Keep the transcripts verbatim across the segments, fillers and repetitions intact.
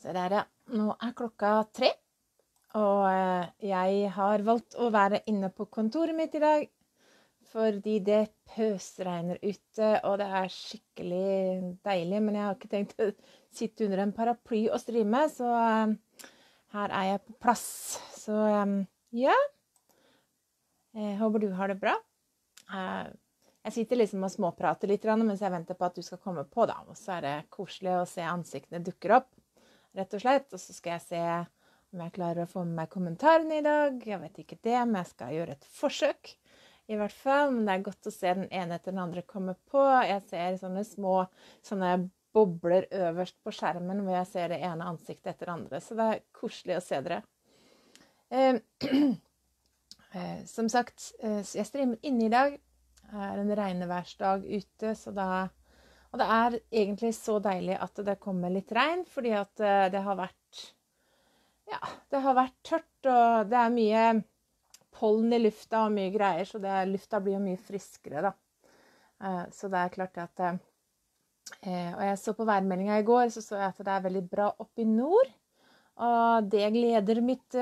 Så det er det. Nå er klokka tre, og eh, jeg har valgt å være inne på kontoret mitt i dag, fordi det pøsregner ute, og det er skikkelig deilig, men jeg har ikke tenkt å sitte under en paraply og streame, så eh, her er jeg på plass. Så eh, ja, jeg håper du har det bra. Eh, jeg sitter liksom og småprater litt mens jeg venter på at du skal komme på, da. Og så er det koselig å se ansiktene dukker opp, rett og slett. Og så skal jeg se om jeg klarer å få med meg kommentarene i dag. Jeg vet ikke det, men jeg skal gjøre et forsøk. I hvert fall, men det er godt å se den ene etter den andre komme på. Jeg ser sånne små sånne bobler øverst på skjermen, hvor jeg ser det ene ansiktet etter det andre. Så det er koselig å se dere. Eh, eh, som sagt, eh, jeg streamer inne i dag. Det er en regneværsdag ute, så da, og det er egentlig så deilig at det kommer litt regn, fordi at det har vært, ja, det har vært tørt, og det er mye pollen i lufta og mye greier, så det, lufta blir jo mye friskere da. Så det er klart at, og jeg så på værmeldingen i går, så så jeg at det er veldig bra oppe i nord, og det gleder mitt,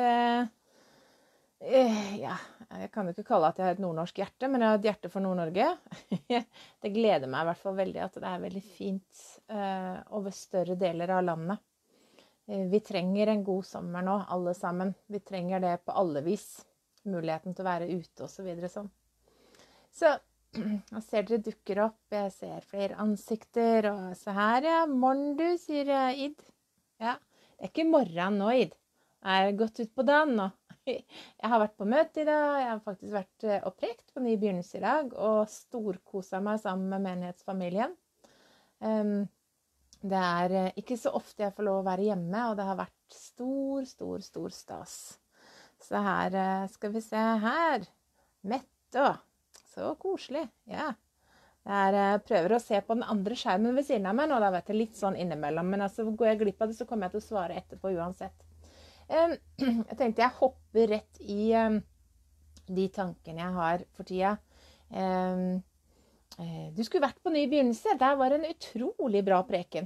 ja, jeg kan jo ikke kalle at jeg har et nordnorsk hjerte, men jeg har et hjerte for Nord-Norge. Det gleder meg i hvert fall veldig at det er veldig fint uh, over større deler av landet. Uh, vi trenger en god sommer nå, alle sammen. Vi trenger det på alle vis. Muligheten til å være ute og så videre sånn. Så, jeg ser dere dukker opp, jeg ser flere ansikter, og så her, ja, morgen du, sier Id. Ja, det er ikke morgen nå, Id. Jeg er gått ut på dagen nå. Jeg har vært på møte i dag, jeg har faktisk vært og prekt på ny begynnelse i dag, og storkoset meg sammen med menighetsfamilien. Um, det er ikke så ofte jeg får lov å være hjemme, og det har vært stor, stor, stor stas. Så her skal vi se her. Mette, så koselig, ja. Jeg prøver å se på den andre skjermen ved siden av meg nå, da vet jeg litt sånn innimellom, men altså går jeg glipp av det, så kommer jeg til å svare etterpå uansett. Jeg tenkte jeg hopper rett i um, de tankene jeg har for tida. Um, uh, du skulle vært på ny begynnelse. Der var en utrolig bra preken.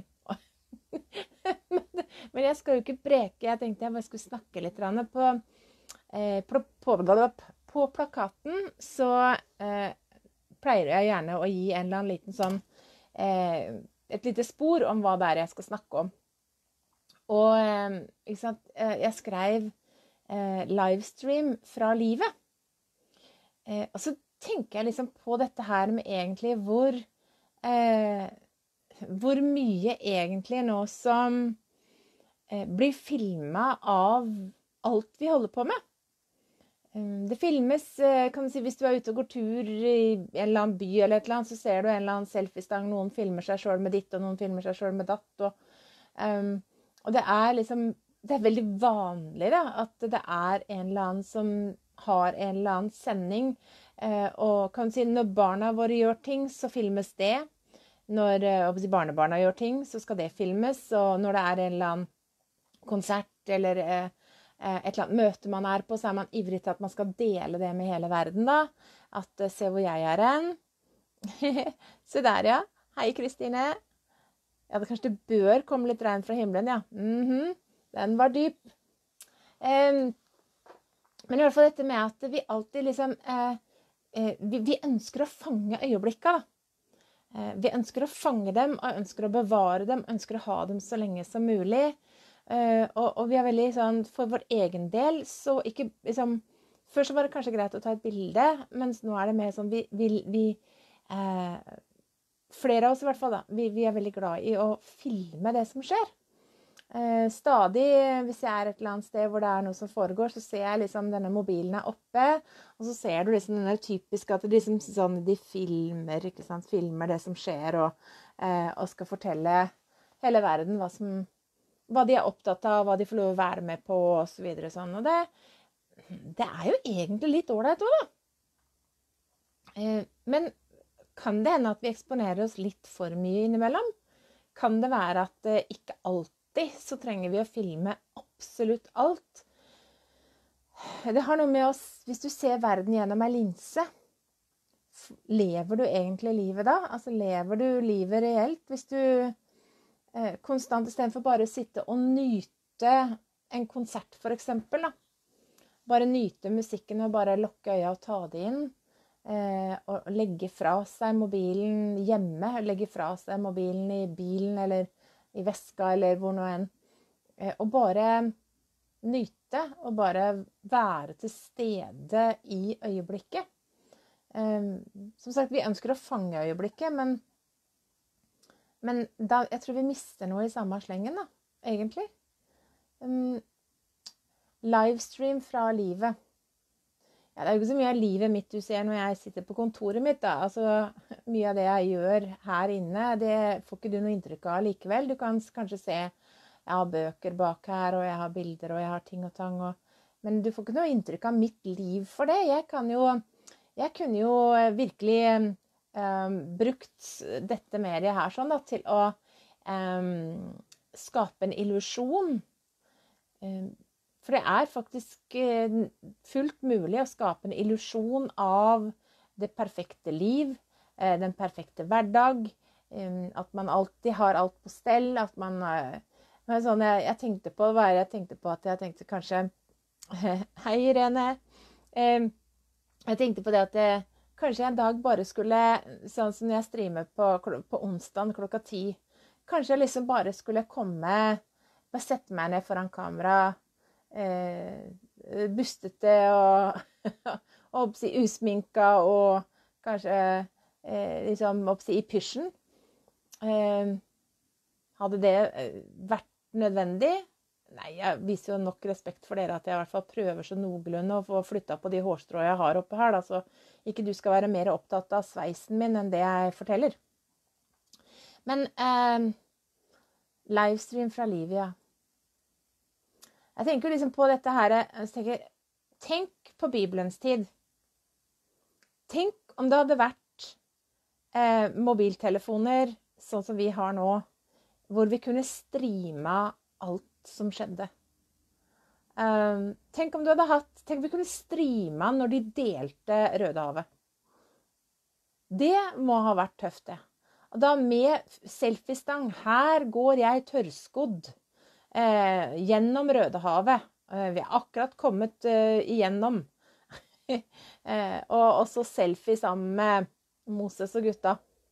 men, men jeg skal jo ikke preke. Jeg tenkte jeg bare skulle snakke litt på, uh, på, på, på plakaten. Så uh, pleier jeg gjerne å gi en eller annen liten sånn, uh, et lite spor om hva det er jeg skal snakke om. Og ikke sant, jeg skrev eh, livestream fra livet. Eh, og så tenker jeg liksom på dette her med egentlig hvor, eh, hvor mye egentlig nå som eh, blir filmet av alt vi holder på med. Eh, det filmes, eh, kan du si, hvis du er ute og går tur i en eller annen by eller et eller annet, så ser du en eller annen selfie-stang, noen filmer seg selv med ditt, og noen filmer seg selv med datt, og... Um, Og det er liksom, det er veldig vanlig da, at det er en eller annen som har en eller annen sending, eh, og kan si når barna våre gjør ting, så filmes det. Når eh, barnebarna gjør ting, så skal det filmes, og når det er en eller annen konsert eller eh, et eller annet møte man er på, så er man ivrig til at man skal dele det med hele verden da. At eh, se hvor jeg er hen. Se der, ja. Hei, Kristine. Ja, det kanskje det bør komme litt regn fra himmelen, ja. Mhm, den var dyp. Um, men i hvert fall dette med at vi alltid liksom, uh, uh, vi, vi ønsker å fange øyeblikka da. Uh, vi ønsker å fange dem, og ønsker å bevare dem, ønsker å ha dem så lenge som mulig. Uh, og, og vi er veldig sånn, for vår egen del, så ikke, liksom, før så var det kanskje greit å ta et bilde, mens nå er det mer sånn, vi, vi, vi uh, flere av oss i hvert fall da, vi, vi er veldig glad i å filme det som skjer. Eh, stadig, hvis jeg er et eller annet sted hvor det er noe som foregår, så ser jeg liksom denne mobilen er oppe, og så ser du liksom denne typiske at de, liksom, sånn, de filmer, ikke sant, filmer det som skjer, og, eh, og skal fortelle hele verden hva, som, hva de er opptatt av, hva de får lov å være med på, og så videre sånn. Og det, det er jo egentlig litt ordentlig også da. Eh, men kan det hende at vi eksponerer oss litt for mye innimellom? Kan det være at eh, ikke alltid så trenger vi å filme absolutt alt? Det har noe med oss, hvis du ser verden gjennom en linse, lever du egentlig livet da? Altså lever du livet reelt hvis du eh, konstant, i stedet for bare å sitte og nyte en konsert for eksempel, da. Bare nyte musikken og bare lukke øya og ta det inn. Eh, og legge fra seg mobilen hjemme, legge fra seg mobilen i bilen eller i veska eller hvor nå enn. Eh, og bare nyte og bare være til stede i øyeblikket. Eh, som sagt, vi ønsker å fange øyeblikket, men, men da, jeg tror vi mister noe i samme slengen da, egentlig. Um, livestream fra livet. Ja, det er jo ikke så mye av livet mitt du ser når jeg sitter på kontoret mitt da. Altså, mye av det jeg gjør her inne, det får ikke du noe inntrykk av likevel. Du kan kanskje se, jeg har bøker bak her, og jeg har bilder, og jeg har ting og tang. Og, men du får ikke noe inntrykk av mitt liv for det. Jeg kan jo, jeg kunne jo virkelig um, brukt dette mediet her sånn da, til å um, skape en illusjon. Um, For det er faktisk fullt mulig å skape en illusjon av det perfekte liv, den perfekte hverdag, at man alltid har alt på stell, at man... Sånn, jeg, jeg tenkte på, hva er det jeg tenkte på? At jeg tenkte kanskje... Hei, Irene. Jeg tenkte på det at jeg, kanskje jeg en dag bare skulle, sånn som jeg streamer på, på onsdag klokka ti, kanskje jeg liksom bare skulle komme, bare sette meg ned foran kamera, Eh, bustete og, og oppsi, usminka og kanskje eh, liksom oppsi, i pysjen. Eh, hadde det vært nødvendig? Nei, jeg viser jo nok respekt for dere at jeg i hvert fall prøver så noenlunde å få flyttet på de hårstrå jeg har oppe her, da, så ikke du skal være mer opptatt av sveisen min enn det jeg forteller. Men eh, livestream fra livet, ja. Jeg tenker liksom på dette her, jeg tenker, tenk på Bibelens tid. Tenk om det hadde vært eh, mobiltelefoner, sånn som vi har nå, hvor vi kunne streame alt som skjedde. Um, tenk om du hadde hatt, tenk om vi kunne streame når de delte Rødehavet. Det må ha vært tøft, det. Og da med selfiestang, her går jeg tørrskodd. Eh, gjennom Rødehavet. Eh, vi har akkurat kommet eh, igjennom. eh, og også selfie sammen med Moses og gutta.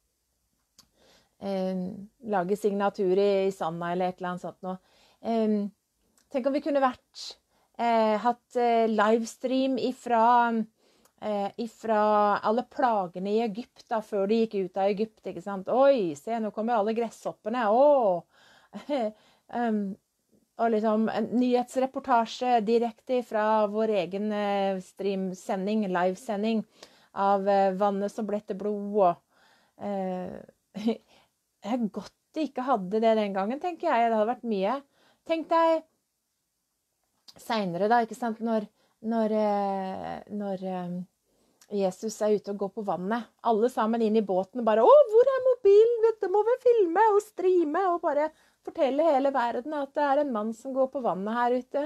Eh, lage signatur i, i sanda eller et eller annet sånt noe. Eh, tenk om vi kunne vært eh, hatt eh, livestream ifra, eh, ifra alle plagene i Egypt da, før de gikk ut av Egypt, ikke sant? Oi, se, nå kommer alle gresshoppene. Åh! um, Og liksom en nyhetsreportasje direkte fra vår egen eh, streamsending, livesending av eh, vannet som ble til blod. Og, eh, det er godt de ikke hadde det den gangen, tenker jeg. Det hadde vært mye. Tenk deg senere da, ikke sant, når, når, eh, når eh, Jesus er ute og går på vannet. Alle sammen inn i båten og bare, å, hvor er mobilen? Dette må vi filme og streame og bare... fortelle hele verden at det er en mann som går på vannet her ute.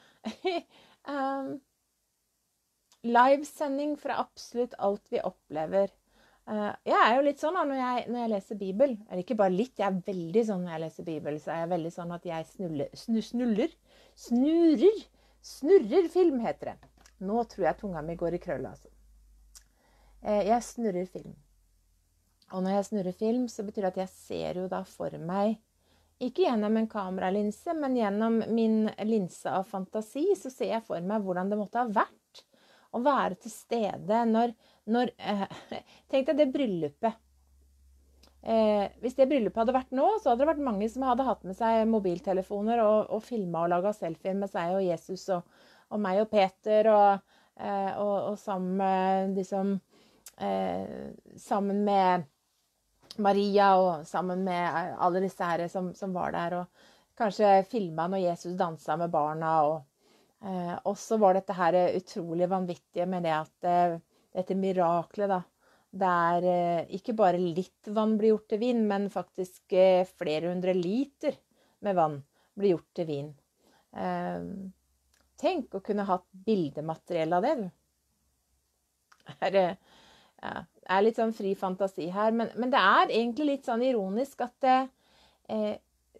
um, livesending fra absolutt alt vi opplever. Uh, jeg er jo litt sånn da, når jeg, når jeg leser Bibel. Eller ikke bare litt, jeg er veldig sånn når jeg leser Bibel. Så er jeg veldig sånn at jeg snuller, snu, snuller, snurrer, snurrer film heter det. Nå tror jeg tunga mi går i krøll, altså. Uh, jeg snurrer film. Og når jeg snurrer film, så betyr det at jeg ser jo da for meg, ikke gjennom en kameralinse, men gjennom min linse av fantasi, så ser jeg for meg hvordan det måtte ha vært å være til stede når, når eh, tenk deg det bryllupet. Eh, hvis det bryllupet hadde vært nå, så hadde det vært mange som hadde hatt med seg mobiltelefoner og, og filmet og laget selfie med seg og Jesus og, og meg og Peter og, eh, og, og sammen, liksom, eh, sammen med Maria og sammen med alle disse her som, som var der, og kanskje filmet når Jesus danset med barna, og eh, også var dette her utrolig vanvittige med det at eh, dette miraklet da, der eh, ikke bare litt vann blir gjort til vin, men faktisk eh, flere hundre liter med vann blir gjort til vin. Eh, tenk å kunne hatt bildemateriell av det, du. Er det... Ja, det er litt sånn fri fantasi her, men, men det er egentlig litt sånn ironisk at eh,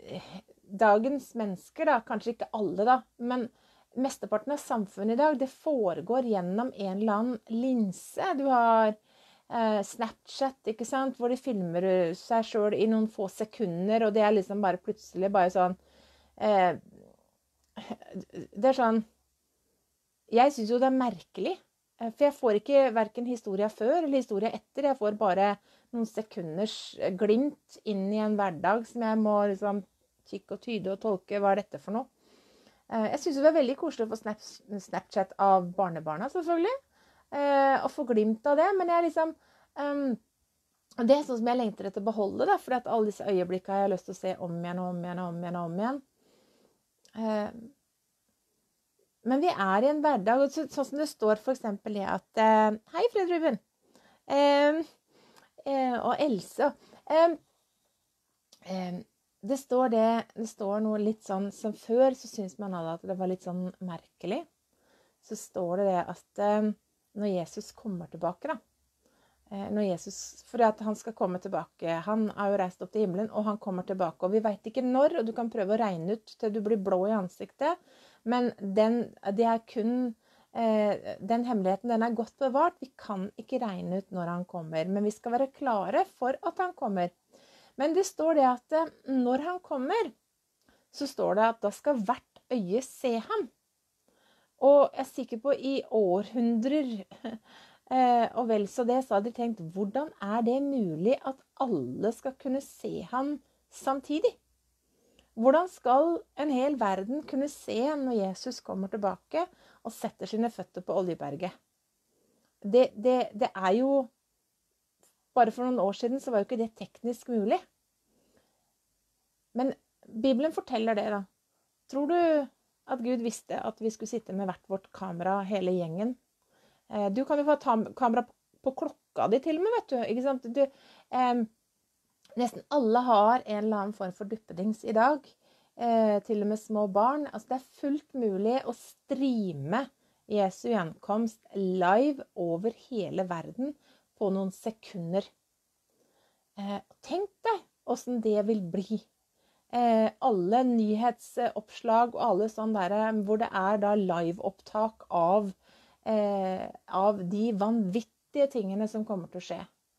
dagens mennesker, da, kanskje ikke alle da, men mesteparten av samfunnet i dag, det foregår gjennom en eller annen linse. Du har eh, Snapchat, ikke sant, hvor de filmer seg selv i noen få sekunder, og det er liksom bare plutselig bare sånn, eh, det er sånn, jeg synes jo det er merkelig, eh, for jeg får ikke hverken historia før eller historia etter, jeg får bare noen sekunders glimt inn i en hverdag som jeg må liksom kikke og tyde og tolke, hva er dette for noe? Jeg synes det er veldig koselig å få snap, Snapchat av barnebarna, selvfølgelig. Eh, og få glimt av det. Men jeg liksom, um, det er sånn som jeg lengter etter å beholde, da, fordi at alle disse øyeblikkene har jeg lyst til å se om igjen og om igjen og om igjen og om igjen. Eh, men vi er i en hverdag, så, sånn som det står for eksempel i at eh, hei, Fred Ruben. Eh, eh, og Else. Eh, eh, Det står, det, det står noe litt sånn, som før så synes man alle at det var litt sånn merkelig. Så står det det at eh, når Jesus kommer tilbake da, eh, når Jesus, for at han skal komme tilbake, han har jo reist opp til himmelen, og han kommer tilbake, og vi vet ikke når, og du kan prøve å regne ut til du blir blå i ansiktet, men den, det er kun, eh, den hemmeligheten, den er godt bevart, vi kan ikke regne ut når han kommer, men vi skal være klare for at han kommer. Men det står det at når han kommer, så står det at da skal hvert øye se ham. Og jeg er sikker på i århundrer, og vel så det, så hadde de tenkt, hvordan er det mulig at alle skal kunne se ham samtidig? Hvordan skal en hel verden kunne se når Jesus kommer tilbake og setter sine føtter på Oljeberget? Det, det, det er jo... Bare for noen år siden så var jo ikke det teknisk mulig. Men Bibelen forteller det da. Tror du at Gud visste at vi skulle sitte med hvert vårt kamera, hele gjengen? Du kan jo få kamera på klokka di til og med, vet du. Ikke sant? Du, eh, nesten alle har en eller annen form for duppedings i dag. Eh, til og med små barn. Altså det er fullt mulig å streame Jesu gjenkomst live over hele verden på noen sekunder. Eh, tenk deg hvordan det vil bli. Eh, alle nyhetsoppslag og alle sånne der, hvor det er da live-opptak av, eh, av de vanvittige tingene som kommer til å skje.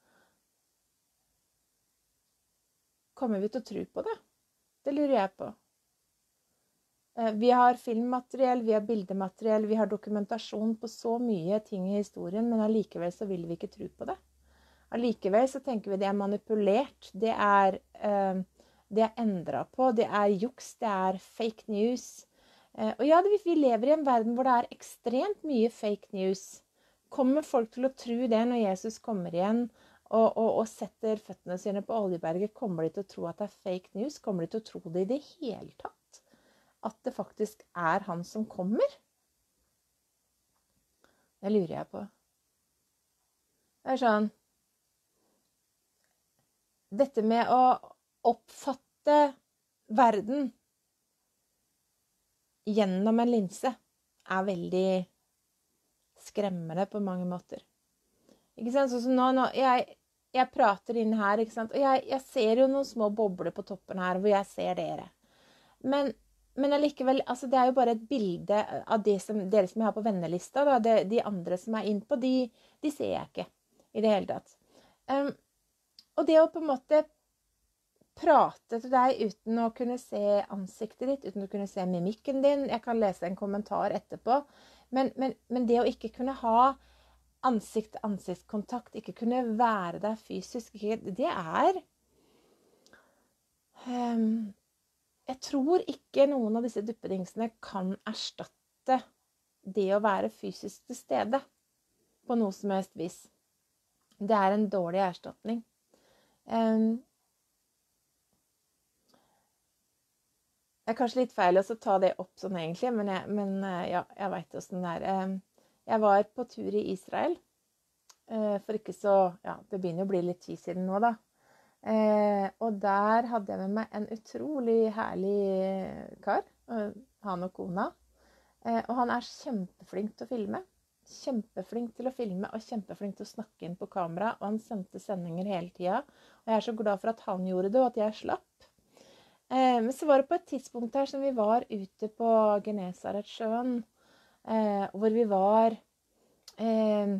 Kommer vi til å tro på det? Det lurer jeg på. Eh, vi har filmmateriell, vi har bildemateriell, vi har dokumentasjon på så mye ting i historien, men allikevel så vil vi ikke tro på det. Allikevel så tenker vi det er manipulert, det er, eh, det er endret på, det er juks, det er fake news. Eh, og ja, det, vi lever i en verden hvor det er ekstremt mye fake news. Kommer folk til å tro det når Jesus kommer igjen og, og, og setter føttene sine på Oljeberget? Kommer de til å tro at det er fake news? Kommer de til å tro det i det hele tatt? At det faktisk er han som kommer? Det lurer jeg på. Det er sånn, dette med å oppfatte verden gjennom en linse er veldig skremmende på mange måter. Ikke sant? Sånn som nå, nå jeg, jeg prater inn her, ikke sant? Og jeg, jeg ser jo noen små bobler på toppen her, hvor jeg ser dere. Men, men allikevel, altså det er jo bare et bilde av det som, dere som jeg har på vennelista, da. Det, de andre som er innpå, de, de ser jeg ikke i det hele tatt. Um, Og det å på en måte prate til deg uten å kunne se ansiktet ditt, uten å kunne se mimikken din. Jeg kan lese en kommentar etterpå. Men, men, men det å ikke kunne ha ansikt-ansiktskontakt, ikke kunne være der fysisk, det er... Um, jeg tror ikke noen av disse duppedingsene kan erstatte det å være fysisk til stede på noe som helst vis. Det er en dårlig erstatning. Um, det er kanskje litt feil å ta det opp sånn egentlig, men, jeg, men ja, jeg vet hvordan det er. Um, jeg var på tur i Israel, uh, for ikke så, ja, det begynner å bli litt tid siden nå da. Uh, og der hadde jeg med meg en utrolig herlig kar, uh, han og kona. Uh, og han er kjempeflink til å filme. Kjempeflink til å filme og kjempeflink til å snakke inn på kamera, og han sendte sendinger hele tiden. Og jeg er så glad for at han gjorde det, og at jeg slapp. Eh, men så var det på et tidspunkt her som vi var ute på Genesaretsjøen, eh, hvor vi var eh,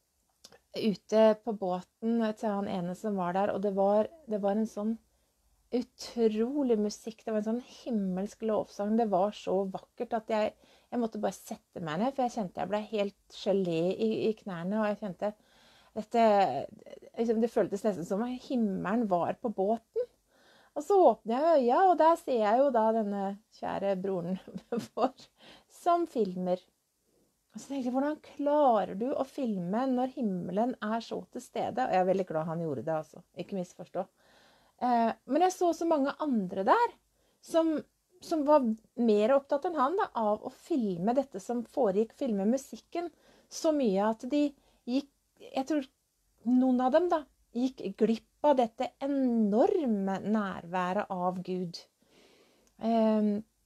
ute på båten til han ene som var der, og det var, det var en sånn utrolig musikk. Det var en sånn himmelsk lovsang. Det var så vakkert at jeg, jeg måtte bare sette meg ned, for jeg kjente jeg ble helt gelé i, i knærne, og jeg kjente dette, liksom, det føltes nesten som at himmelen var på båten. Og så åpner jeg øya, og der ser jeg jo da denne kjære broren vår som filmer. Og så tenkte jeg, hvordan klarer du å filme når himmelen er så til stede? Og jeg er veldig glad han gjorde det, altså. Ikke misforstå. Eh, men jeg så så mange andre der som, som var mer opptatt enn han da, av å filme dette som foregikk, filme musikken, så mye at de gikk, jeg tror noen av dem da, gikk glipp av dette enorme nærværet av Gud. Eh,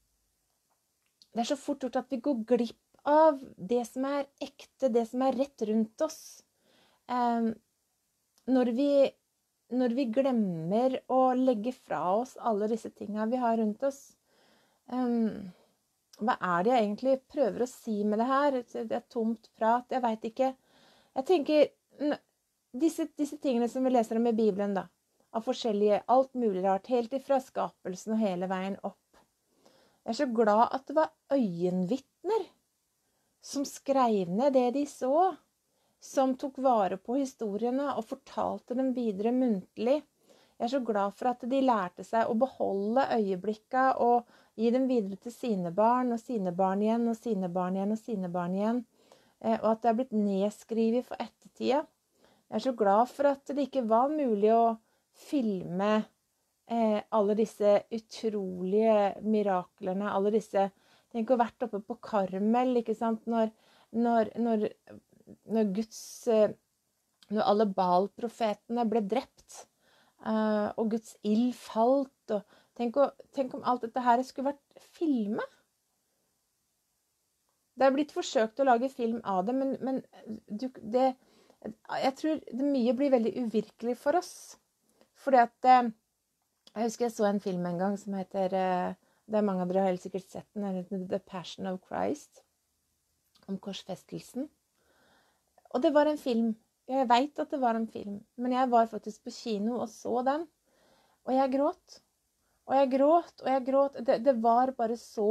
det er så fort gjort at vi går glipp av det som er ekte, det som er rett rundt oss. Eh, når vi Når vi glemmer å legge fra oss alle disse tingene vi har rundt oss. Um, hva er det jeg egentlig prøver å si med det her? Det er tomt prat, jeg vet ikke. Jeg tenker, disse, disse tingene som vi leser om i Bibelen da, av forskjellige, alt mulig rart, helt ifra skapelsen og hele veien opp. Jeg er så glad at det var øyenvitner som skrev ned det de så, som tok vare på historiene og fortalte dem videre muntlig. Jeg er så glad for at de lærte seg å beholde øyeblikka og gi dem videre til sine barn og sine barn igjen og sine barn igjen og sine barn igjen. Eh, og at det er blitt nedskrevet for ettertida. Jeg er så glad for at det ikke var mulig å filme eh, alle disse utrolige miraklene, alle disse, tenk å ha vært oppe på Karmel, ikke sant, når, når, når Når, Guds, når alle Baal-profetene ble drept, uh, og Guds ild falt, og tenk, å, tenk om alt dette her skulle vært filmet. Det er blitt forsøkt å lage film av det, men, men du, det, jeg tror det mye blir veldig uvirkelig for oss. Fordi at, uh, jeg husker jeg så en film en gang som heter, uh, det er mange av dere har helt sikkert sett den, den heter The Passion of Christ, om korsfestelsen. Og det var en film. Jeg vet at det var en film. Men jeg var faktisk på kino og så den. Og jeg gråt. Og jeg gråt, og jeg gråt. Det, det var bare så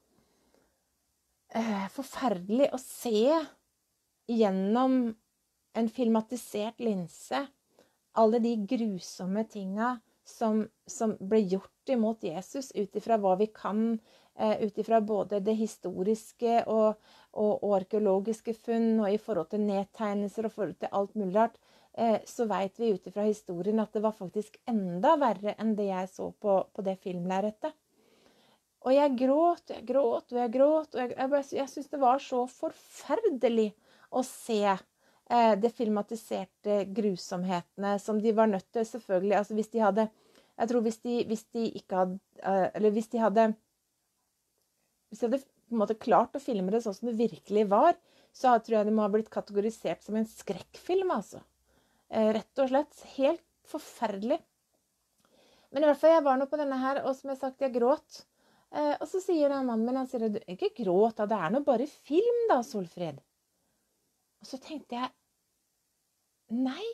eh, forferdelig å se gjennom en filmatisert linse alle de grusomme tinga som, som ble gjort imot Jesus, ut ifra hva vi kan, eh, ut ifra både det historiske og og arkeologiske funn, og i forhold til nedtegnelser og forhold til alt mulig rart, eh, så vet vi ut ifra historien at det var faktisk enda verre enn det jeg så på, på det filmlerretet. Og jeg gråt, jeg gråt, og jeg gråt, og jeg, jeg, jeg synes det var så forferdelig å se eh, det filmatiserte grusomhetene som de var nødt til, selvfølgelig. Altså hvis de hadde, jeg tror hvis de, hvis de ikke hadde, eh, eller hvis de hadde, hvis de hadde på en måte klart å filme det sånn som det virkelig var, så tror jeg det må ha blitt kategorisert som en skrekkfilm, altså. Eh, rett og slett. Helt forferdelig. Men i hvert fall, jeg var nå på denne her, og som jeg sagt, jeg gråt. Eh, og så sier den mannen min, han sier, ikke gråt, da, det er nå bare film da, Solfrid. Og så tenkte jeg, nei.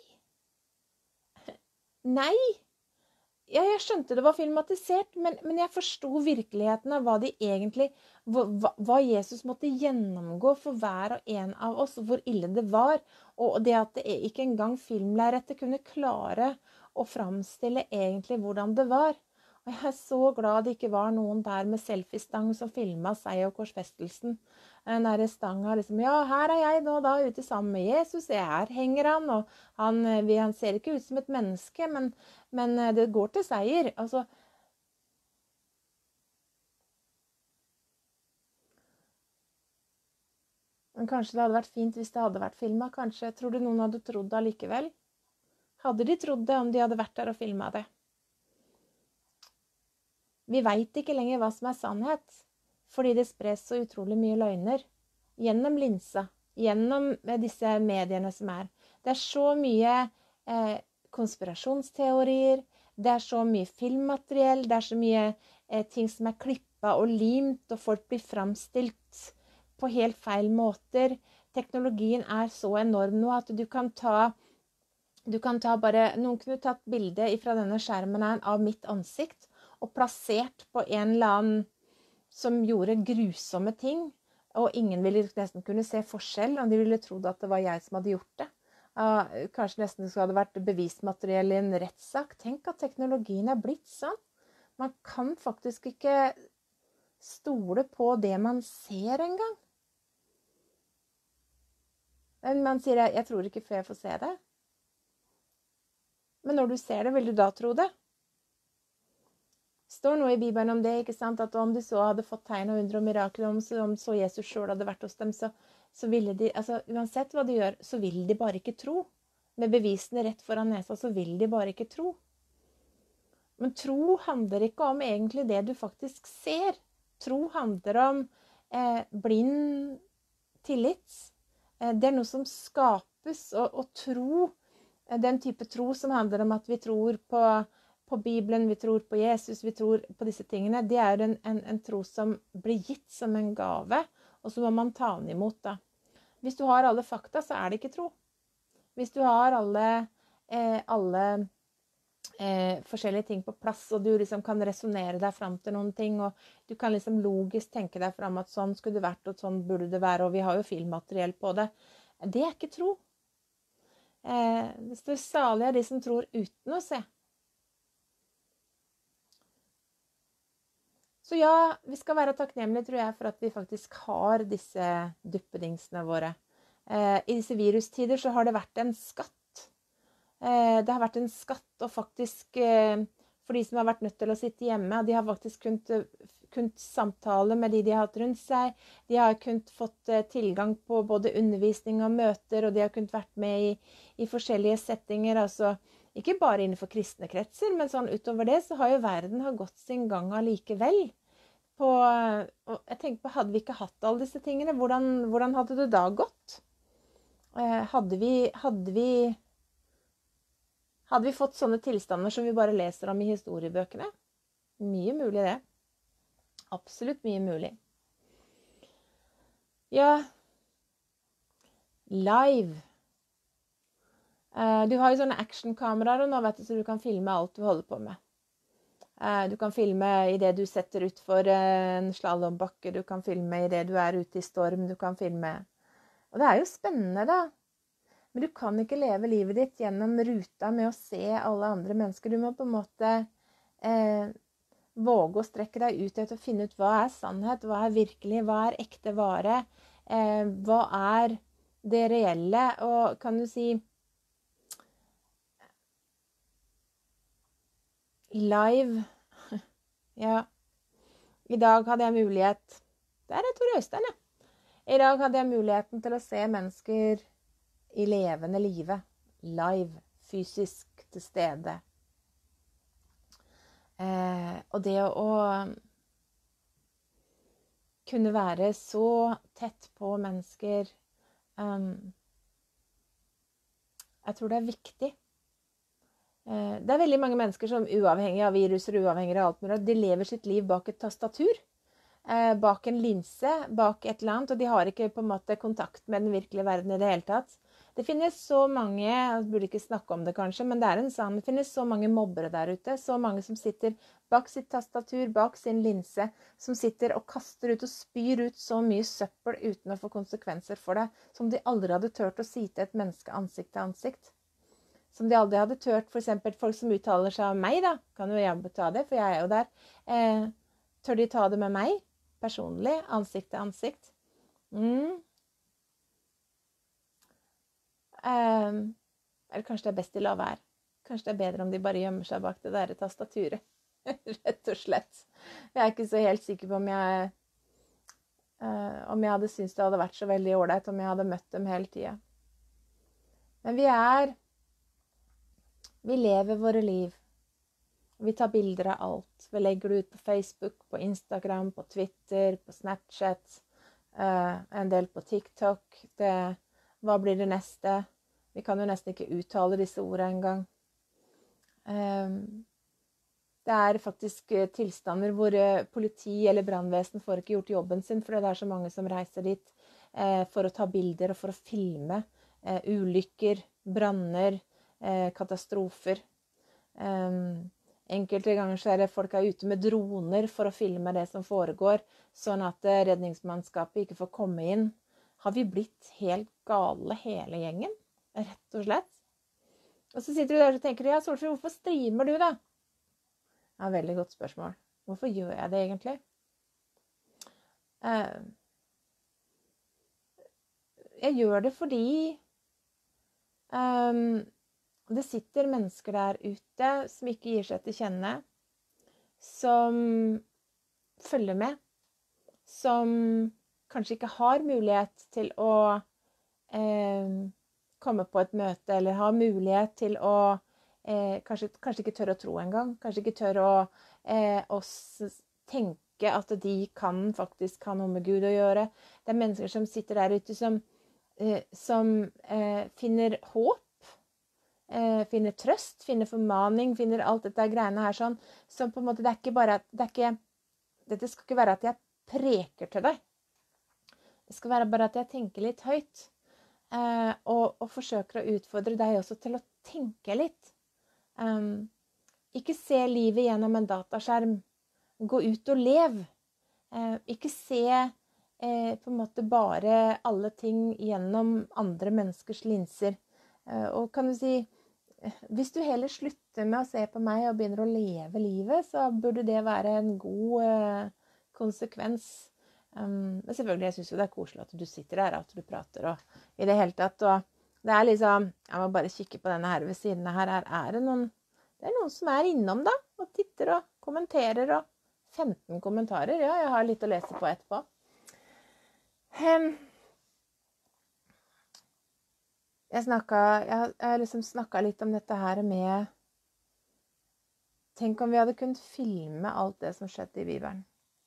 Nei. Ja, jeg skjønte det var filmatisert, men, men jeg forstod virkeligheten av hva de egentlig, hva, hva Jesus måtte gjennomgå for hver og en av oss, hvor ille det var, og det at det ikke engang filmlerretet kunne klare å framstille egentlig hvordan det var. Og jeg er så glad det ikke var noen der med selfiestang som filmet seg og korsfestelsen. Den der stanga liksom, ja, her er jeg nå da ute sammen med Jesus, her henger han, og han, han ser ikke ut som et menneske, men, men det går til seier. Altså, men kanskje det hadde vært fint hvis det hadde vært filmet, kanskje. Tror du noen hadde trodd det allikevel? Hadde de trodd det om de hadde vært der og filmet det? Vi vet ikke lenger hva som er sannhet, fordi det spres så utrolig mye løgner. Gjennom linsa, gjennom disse mediene som er. Det er så mye eh, konspirasjonsteorier, Det er så mye filmmateriell, det er så mye eh, ting som er klippet og limt, og folk blir fremstilt på helt feil måter. Teknologien er så enorm nå at du kan ta, du kan ta bare, noen kunne tatt bilde fra denne skjermen her av mitt ansikt, og plassert på en eller annen som gjorde grusomme ting, og ingen ville nesten kunne se forskjell, og de ville trodd at det var jeg som hadde gjort det. Uh, kanskje nesten det hadde vært bevismateriell i en rettssak. Tenk at teknologien er blitt sånn. Man kan faktisk ikke stole på det man ser engang. Man sier, jeg, jeg tror ikke før jeg får se det. Men når du ser det, vil du da tro det? Står noe i Bibelen om det, ikke sant? At om de så hadde fått tegn og under og mirakler, om så, om så Jesus selv hadde vært hos dem, så, så ville de, altså uansett hva de gjør, så vil de bare ikke tro. Med bevisene rett foran nesa, så vil de bare ikke tro. Men tro handler ikke om egentlig det du faktisk ser. Tro handler om eh, blind tillit. Eh, det er noe som skapes, og, og tro, eh, den type tro som handler om at vi tror på på Bibelen, vi tror på Jesus, vi tror på disse tingene. Det er en, en, en tro som blir gitt som en gave, og så må man ta den imot da. Hvis du har alle fakta, så er det ikke tro. Hvis du har alle, eh, alle eh, forskjellige ting på plass, og du liksom kan resonere deg frem til noen ting, og du kan liksom logisk tenke deg frem at sånn skulle det vært, og sånn burde det være, og vi har jo filmmateriell på det. Det er ikke tro. Eh, det står salig av de som tror uten å se. Så ja, vi skal være takknemlige, tror jeg, for at vi faktisk har disse duppedingsene våre. Eh, I disse virustider så har det vært en skatt. Eh, det har vært en skatt, og faktisk, eh, for de som har vært nødt til å sitte hjemme, de har faktisk kunnet, kunnet samtale med de de har hatt rundt seg. De har kunnet fått eh, tilgang på både undervisning og møter, og de har kunnet vært med i, i forskjellige settinger, altså ikke bare innenfor kristne kretser, men sånn utover det så har jo verden har gått sin gang allikevel. På, og jeg tenker på, hadde vi ikke hatt alle disse tingene, hvordan, hvordan hadde det da gått? Eh, hadde, vi, hadde, vi, hadde vi fått sånne tilstander som vi bare leser om i historiebøkene? Mye mulig det. Absolutt mye mulig. Ja, live. Eh, du har jo sånne actionkameraer nå, vet du, så du kan filme alt du holder på med. Du kan filme i det du setter ut for en slalombakke, du kan filme i det du er ute i storm, du kan filme. Og det er jo spennende da. Men du kan ikke leve livet ditt gjennom ruta med å se alle andre mennesker. Du må på en måte eh, våge å strekke deg ut etter å finne ut hva er sannhet, hva er virkelig, hva er ekte vare, eh, hva er det reelle, og kan du si live. Ja. I dag hadde jeg mulighet. Der er Tor Øystein, ja. I dag hadde jeg muligheten til å se mennesker i levende live. Live. Fysisk til stede. Eh, og det å kunne være så tett på mennesker, um, jeg tror det er viktig. Det er veldig mange mennesker som uavhengig av viruser, uavhengig av alt mulig, de lever sitt liv bak et tastatur, eh, bak en linse, bak et eller annet, og de har ikke på en måte kontakt med den virkelige verden i det hele tatt. Det finnes så mange, jeg burde ikke snakke om det kanskje, men det er en sann, det finnes så mange mobbere der ute, så mange som sitter bak sitt tastatur, bak sin linse, som sitter og kaster ut og spyr ut så mye søppel uten å få konsekvenser for det, som de aldri hadde tørt å si til et menneske ansikt til ansikt. Som de aldri hadde tørt, for eksempel folk som uttaler seg om meg da, kan jo jeg ta det, for jeg er jo der. Eh, tør de ta det med meg, personlig, ansikt til ansikt? Mm. Eh, eller kanskje det er best de lar være. Kanskje det er bedre om de bare gjemmer seg bak det der tastaturet. Rett og slett. Jeg er ikke så helt sikker på om jeg, eh, om jeg hadde syntes det hadde vært så veldig ordentlig, om jeg hadde møtt dem hele tiden. Men vi er... Vi lever våre liv. Vi tar bilder av alt. Vi legger det ut på Facebook, på Instagram, på Twitter, på Snapchat, uh, en del på TikTok. Det, hva blir det neste? Vi kan jo nesten ikke uttale disse ordene engang. Um, Det er faktisk eh, tilstander hvor eh, politi eller brannvesen får ikke gjort jobben sin, fordi det er så mange som reiser dit eh, for å ta bilder og for å filme eh, ulykker, branner, eh, katastrofer. Um, enkelte ganger så er det folk er ute med droner for å filme det som foregår, sånn at eh, redningsmannskapet ikke får komme inn. Har vi blitt helt gale hele gjengen? Rett og slett. Og så sitter du der og tenker, ja, Solfrid, hvorfor streamer du da? Ja, veldig godt spørsmål. Hvorfor gjør jeg det egentlig? Uh, jeg gjør det fordi um, det sitter mennesker der ute som ikke gir seg til kjenne, som følger med, som kanskje ikke har mulighet til å uh, komme på et møte, eller har mulighet til å eh, kanskje, kanskje ikke tør å tro engang, kanskje ikke tør å eh, oss tenke at de kan faktisk ha noe med Gud å gjøre. Det er mennesker som sitter der ute som, eh, som eh, finner håp, eh, finner trøst, finner formaning, finner alt dette greiene her sånn, som på en måte, det er ikke bare at, det er ikke, dette skal ikke være at jeg preker til deg. Det skal være bare at jeg tenker litt høyt. Uh, og, og forsøker å utfordre deg også til å tenke litt. Um, ikke se livet gjennom en dataskjerm. Gå ut og lev. Uh, ikke se uh, på en måte bare alle ting gjennom andre menneskers linser. Uh, og kan du si, hvis du heller slutter med å se på meg og begynner å leve livet, så burde det være en god uh, konsekvens. Um, men selvfølgelig, jeg synes jo det er koselig at du sitter der, at du prater og i det hele tatt, og det er liksom, jeg må bare kikke på denne her ved siden av her, her er det noen, det er noen som er innom da, og titter og kommenterer, og femten kommentarer, ja, jeg har litt å lese på etterpå. Um, jeg snakket, jeg, jeg liksom snakket litt om dette her med, tenk om vi hadde kunnet filme alt det som skjedde i Bibelen.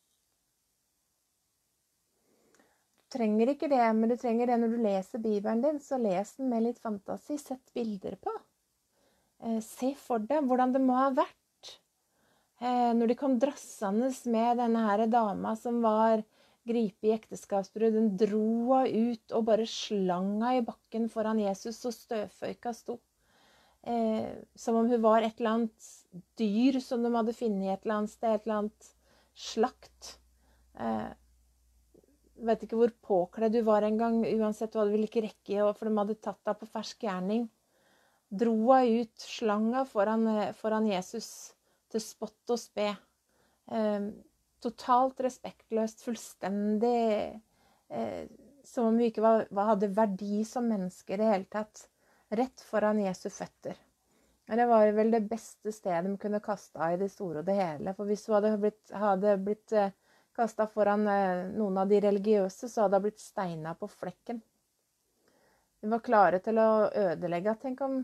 Du trenger ikke det, men du trenger det når du leser Bibelen din, så les den med litt fantasi, sett bilder på. Eh, se for deg hvordan det må ha vært. Eh, når de kom drassende med denne her dama som var gripet i ekteskapsbrudd, den dro henne ut og bare slang henne i bakken foran Jesus, og støvføyka sto. Eh, som om hun var et eller annet dyr som de hadde funnet i et eller annet sted, et eller annet slakt. Eh, Jeg vet ikke hvor påkledd du var en gang, uansett hva du ville ikke rekke, for de hadde tatt deg på fersk gjerning. Dro henne ut, slang henne foran, foran Jesus til spott og spe. Eh, totalt respektløst, fullstendig, eh, som om vi ikke var, hadde verdi som mennesker i det hele tatt. Rett foran Jesu føtter. Det var vel det beste stedet de kunne kaste av i det store og det hele. For hvis hun hadde blitt, hadde blitt eh, kastet foran eh, noen av de religiøse, så hadde hun blitt steinet på flekken. De var klare til å ødelegge. Tenk om...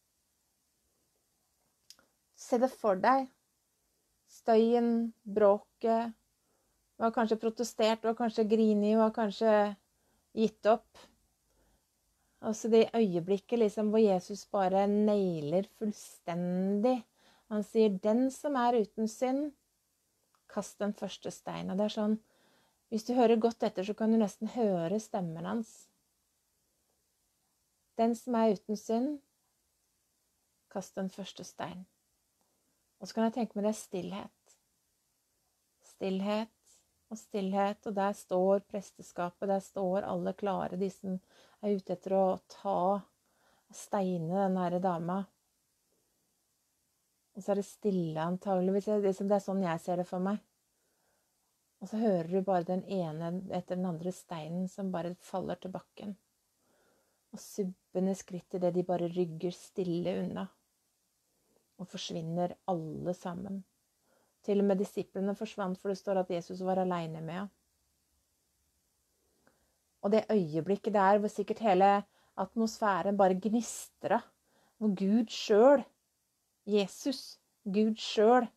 Se det for deg. Støyen, bråket. Du har kanskje protestert, du har kanskje grinet, du har kanskje gitt opp. Og så det øyeblikket liksom, hvor Jesus bare nailer fullstendig. Han sier, den som er uten synd, kast den første steinen. Og det er sånn, hvis du hører godt etter, så kan du nesten høre stemmen hans. Den som er uten synd, kast den første steinen. Og så kan jeg tenke meg det er stillhet. Stillhet og stillhet, og der står presteskapet, der står alle klare, de som er ute etter å ta steine den her dama. Og så er det stille antageligvis, det er sånn jeg ser det for meg. Og så hører du bare den ene etter den andre steinen som bare faller til bakken. Og subbende skritt i det de bare rygger stille unna. Og forsvinner alle sammen. Til og med disiplene forsvant, for det står at Jesus var alene med ham. Og det øyeblikket der, hvor sikkert hele atmosfæren bare gnistret, hvor Gud selv, Jesus, Gud selv,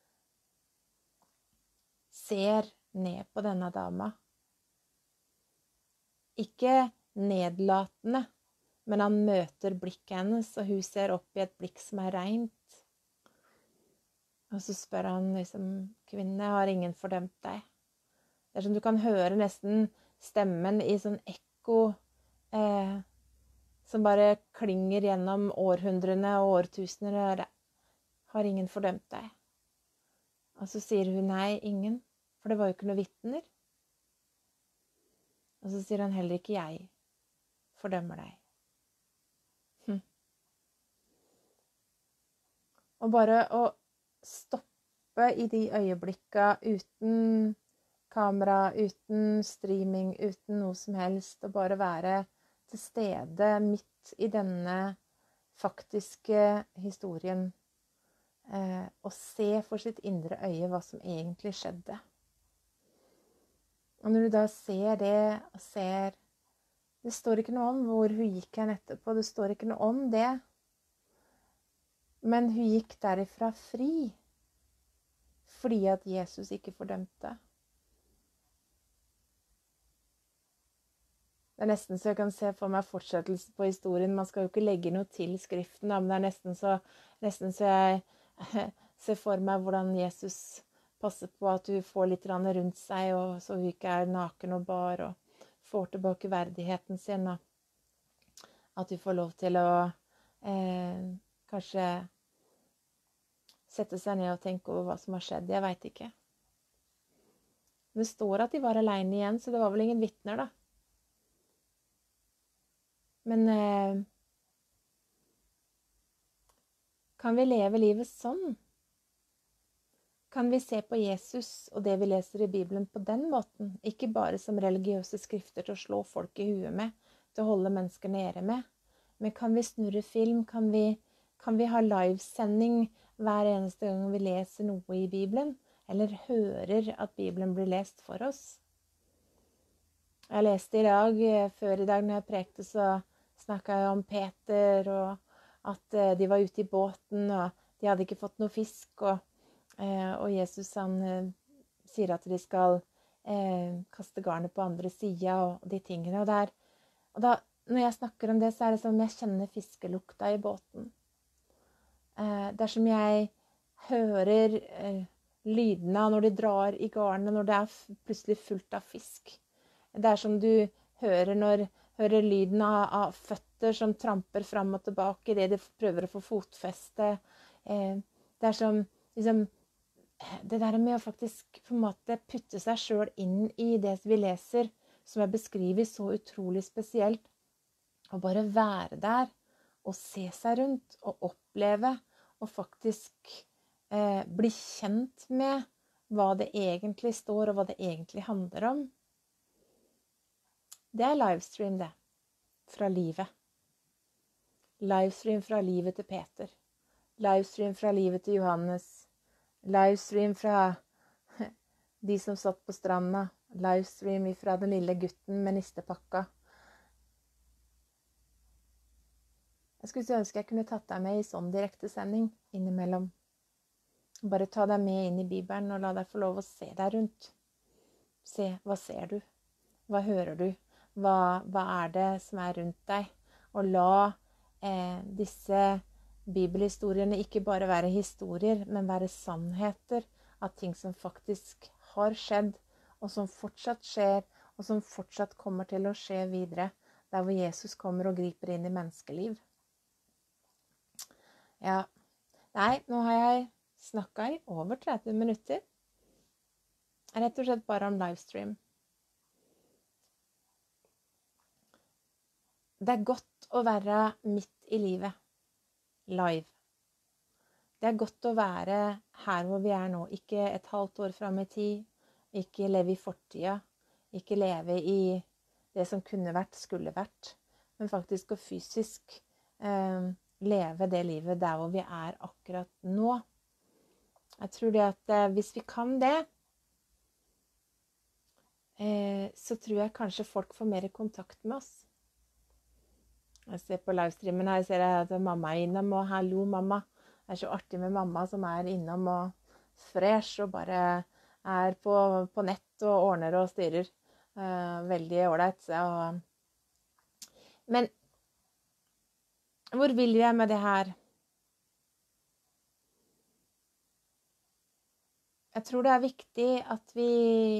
ser ned på denne dama. Ikke nedlatende, men han møter blikket hennes, og hun ser opp i et blikk som er rent. Og så spør han liksom, kvinne, har ingen fordømt deg? Det er som du kan høre nesten stemmen i sånn ekko, eh, som bare klinger gjennom århundrene og årtusener. Har ingen fordømt deg? Og så sier hun nei, ingen, for det var jo ikke noe vitner. Og så sier han heller ikke jeg fordømmer deg. Hm. Og bare å stoppe i de øyeblikka uten kamera, uten streaming, uten noe som helst, og bare være til stede midt i denne faktiske historien, eh, og se for sitt indre øye hva som egentlig skjedde. Og når du da ser det, og ser, det står ikke noe om hvor hun gikk hen etterpå, det står ikke noe om det, men hun gikk derifra fri, fordi at Jesus ikke fordømte. Det er nesten så jeg kan se for meg fortsettelse på historien. Man skal jo ikke legge noe til skriften, men det er nesten så, nesten så jeg ser for meg hvordan Jesus passer på at hun får litt rundt seg, og så hun ikke er naken og bar, og får tilbake verdigheten sin, og at hun får lov til å eh, kanskje sette seg ned og tenke over hva som har skjedd. Jeg vet ikke. Det står at de var alene igjen, så det var vel ingen vitner da. Men eh, kan vi leve livet sånn? Kan vi se på Jesus og det vi leser i Bibelen på den måten? Ikke bare som religiøse skrifter til å slå folk i huet med, til å holde mennesker nede med. Men kan vi snurre film? Kan vi, kan vi ha livesending hver eneste gang vi leser noe i Bibelen? Eller hører at Bibelen blir lest for oss? Jeg leste i dag, før i dag når jeg prekte, så snakket jeg om Peter, og at de var ute i båten, og de hadde ikke fått noe fisk, og, og Jesus han sier at de skal eh, kaste garnet på andre siden, og de tingene. Og, der, og da, når jeg snakker om det, så er det som jeg kjenner fiskelukta i båten. Eh, det er som jeg hører eh, lydene når de drar i garnet, når det er plutselig fullt av fisk. Det er som du hører når hører lyden av, av føtter som tramper fram og tilbake i det de prøver å få fotfeste. Eh, det er som liksom, det der med å faktisk på en måte putte seg selv inn i det vi leser, som er beskrevet så utrolig spesielt, og bare være der og se seg rundt og oppleve og faktisk eh, bli kjent med hva det egentlig står og hva det egentlig handler om. Det er livestream, det. Fra livet. Livestream fra livet til Peter. Livestream fra livet til Johannes. Livestream fra de som satt på stranda. Livestream fra den lille gutten med nistepakka. Jeg skulle ønske jeg kunne tatt deg med i sånn direktesending innimellom. Bare ta deg med inn i Bibelen og la deg få lov å se deg rundt. Se, hva ser du? Hva hører du? Hva, hva er det som er rundt deg? Og la eh, disse bibelhistoriene ikke bare være historier, men være sannheter av ting som faktisk har skjedd, og som fortsatt skjer, og som fortsatt kommer til å skje videre, der hvor Jesus kommer og griper inn i menneskeliv. Ja, nei, nå har jeg snakket i over tretti minutter. Rett og slett bare om livestream. Det er godt å være midt i livet, live. Det er godt å være her hvor vi er nå, ikke et halvt år frem i tid, ikke leve i fortida, ikke leve i det som kunne vært, skulle vært, men faktisk å fysisk eh, leve det livet der hvor vi er akkurat nå. Jeg tror det at eh, hvis vi kan det, eh, så tror jeg kanskje folk får mer kontakt med oss. Jeg ser på livestreamen her, jeg ser at mamma er innom, og hallo mamma. Det er så artig med mamma som er innom og fresh, og bare er på, på nett og ordner og styrer. Uh, veldig ålreit. Men hvor vil jeg med det her? jeg tror det er viktig at vi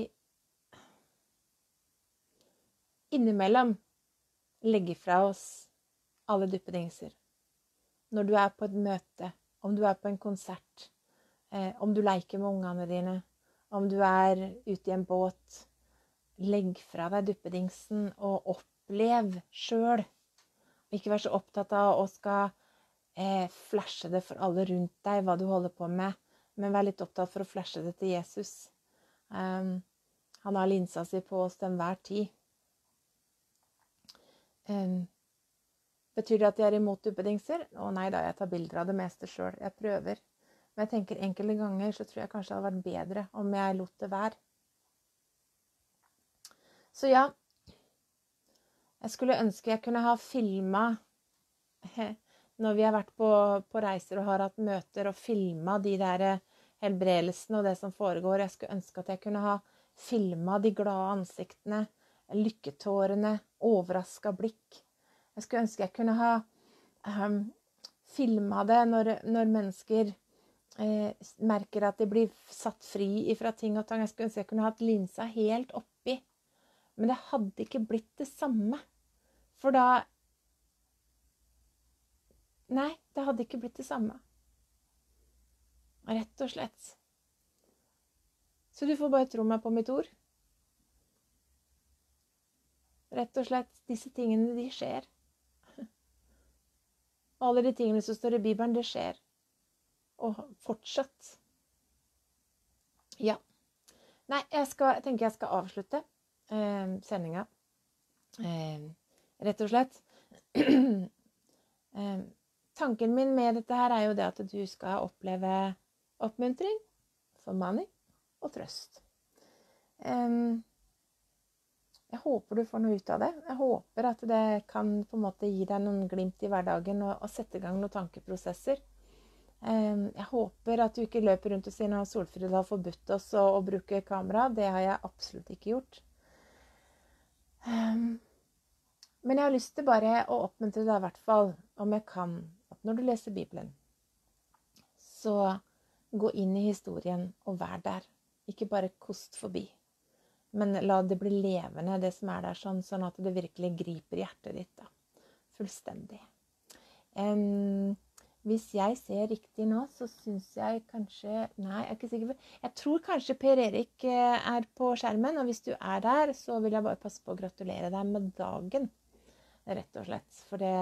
innimellom legger fra oss alle duppedingser. Når du er på et møte, om du er på en konsert, eh, om du leker med ungene dine, om du er ute i en båt, legg fra deg duppedingsen og opplev selv. Ikke vær så opptatt av å skal eh, flashe det for alle rundt deg, hva du holder på med, men vær litt opptatt for å flashe det til Jesus. Um, han har linsa si på oss til enhver tid. Um, betyr det at jeg er imot duppedingser? Å nei da, jeg tar bilder av det meste selv. Jeg prøver. Men jeg tenker enkelte ganger så tror jeg kanskje det hadde vært bedre om jeg lot det være. Så ja, jeg skulle ønske jeg kunne ha filmet når vi har vært på, på reiser og har hatt møter og filmet de der helbredelsene og det som foregår. Jeg skulle ønske at jeg kunne ha filmet de glade ansiktene, lykketårene, overrasket blikk. Jeg skulle ønske jeg kunne ha um, filmet det når, når mennesker eh, merker at de blir satt fri fra ting og tang. Jeg skulle ønske jeg kunne hatt linsa helt oppi. Men det hadde ikke blitt det samme. For da Nei, det hadde ikke blitt det samme. Rett og slett. Så du får bare tro meg på mitt ord. Rett og slett, disse tingene, de skjer. Alle de tingene som står i Bibelen, det skjer. Og fortsatt. Ja. Nei, jeg, skal, jeg tenker jeg skal avslutte eh, sendinga. Eh, rett og slett. eh, Tanken min med dette her er jo det at du skal oppleve oppmuntring, formaning og trøst. Um, jeg håper du får noe ut av det. Jeg håper at det kan på en måte gi deg noen glimt i hverdagen og, og sette i gang noen tankeprosesser. Um, jeg håper at du ikke løper rundt og sier at Solfrid har forbudt oss å, å bruke kamera. Det har jeg absolutt ikke gjort. Um, men jeg har lyst til bare å oppmuntre deg i hvert fall, om jeg kan, at når du leser Bibelen, så gå inn i historien og vær der. Ikke bare kost forbi, men la det bli levende, det som er der, sånn, sånn at det virkelig griper hjertet ditt. Da. Fullstendig. Um, hvis jeg ser riktig nå, så synes jeg kanskje, nei, jeg er ikke sikker på, jeg tror kanskje Per Erik er på skjermen, og hvis du er der, så vil jeg bare passe på å gratulere deg med dagen, rett og slett. For det,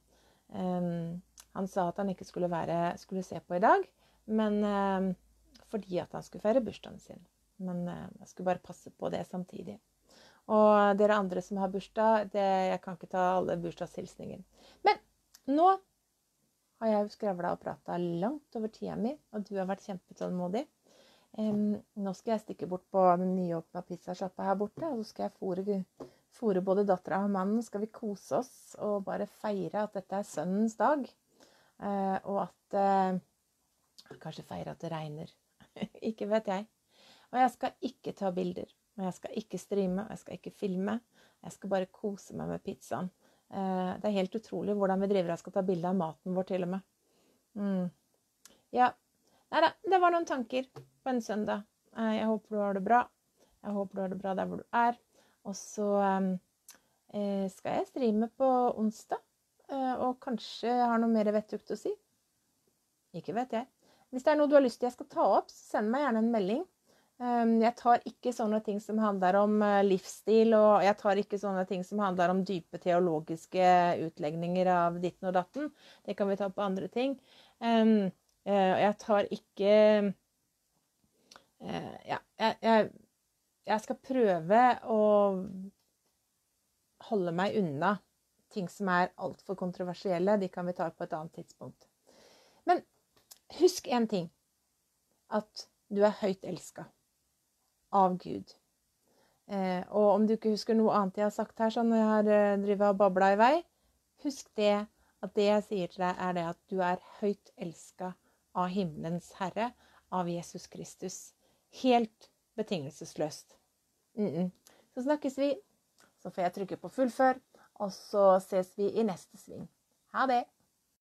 um, han sa at han ikke skulle, være, skulle se på i dag, men um, fordi at han skulle feire bursdagen sin. Men uh, jeg skulle bare passe på det samtidig. Og dere andre som har bursdag, det, jeg kan ikke ta alle bursdagshilsninger. Men nå har jeg jo skravlet og pratet langt over tida mi, og du har vært kjempetålmodig. Um, nå skal jeg stikke bort på den nyåpna pizzasjappa her borte, og så skal jeg fôre, fôre både datteren og mannen. Skal vi kose oss og bare feire at dette er sønnens dag. Uh, og at uh, kanskje feire at det regner. Ikke vet jeg. Og jeg skal ikke ta bilder. Og jeg skal ikke streame. Og jeg skal ikke filme. Jeg skal bare kose meg med pizzaen. Uh, det er helt utrolig hvordan vi driver og skal ta bilder av maten vår til og med. Mm. Ja. Neida, det var noen tanker på en søndag. Uh, jeg håper du har det bra. Jeg håper du har det bra der hvor du er. Og så um, uh, skal jeg streame på onsdag. Uh, og kanskje jeg har noe mer vettugt å si. Ikke vet jeg. Hvis det er noe du har lyst til jeg skal ta opp, så send meg gjerne en melding. Um, jeg tar ikke sånne ting som handler om uh, livsstil, og jeg tar ikke sånne ting som handler om dype teologiske utlegninger av ditten og datten. Det kan vi ta på andre ting. Um, uh, jeg tar ikke... Uh, ja, jeg, jeg, jeg skal prøve å holde meg unna ting som er alt for kontroversielle. De kan vi ta på et annet tidspunkt. Men husk en ting. At du er høyt elsket av Gud. Eh, og om du ikke husker noe annet jeg har sagt her, sånn når jeg har eh, drivet og bablet i vei, husk det, at det jeg sier til deg er det at du er høyt elsket av himmelens Herre, av Jesus Kristus. Helt betingelsesløst. Mm-mm. Så snakkes vi. Så får jeg trykke på fullfør. Og så ses vi i neste sving. Ha det!